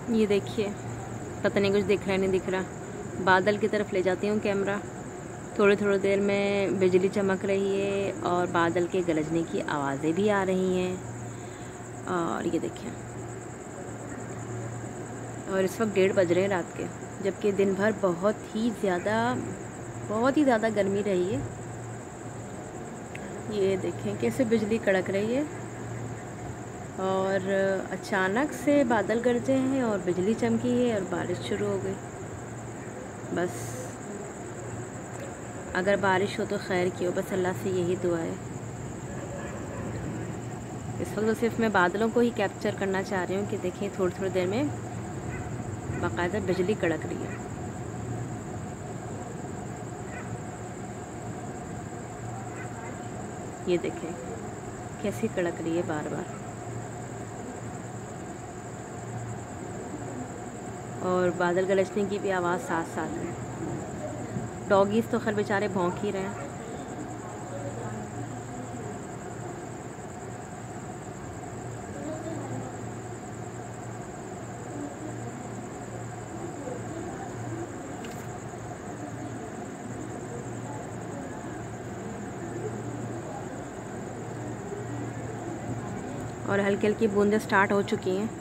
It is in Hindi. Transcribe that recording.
ये देखिए, पता नहीं कुछ दिख रहा है नहीं दिख रहा। बादल की तरफ ले जाती हूँ कैमरा। थोड़ी थोड़ी देर में बिजली चमक रही है और बादल के गरजने की आवाज़ें भी आ रही हैं। और ये देखिए, और इस वक्त 1:30 बज रहे हैं रात के, जबकि दिन भर बहुत ही ज़्यादा गर्मी रही है। ये देखें कैसे बिजली कड़क रही है और अचानक से बादल गरजे हैं और बिजली चमकी है और बारिश शुरू हो गई। बस अगर बारिश हो तो खैर की हो, बस अल्लाह से यही दुआ है। इस वक्त तो सिर्फ मैं बादलों को ही कैप्चर करना चाह रही हूँ कि देखें थोड़ी थोड़ी देर में बाकायदा बिजली कड़क रही है। ये देखें कैसी कड़क रही है बार बार। और बादल गरजने की भी आवाज़ साथ साथ है। डॉगीज़ तो खैर बेचारे भौंक ही रहे हैं। और हल्की हल्की बूंदें स्टार्ट हो चुकी हैं।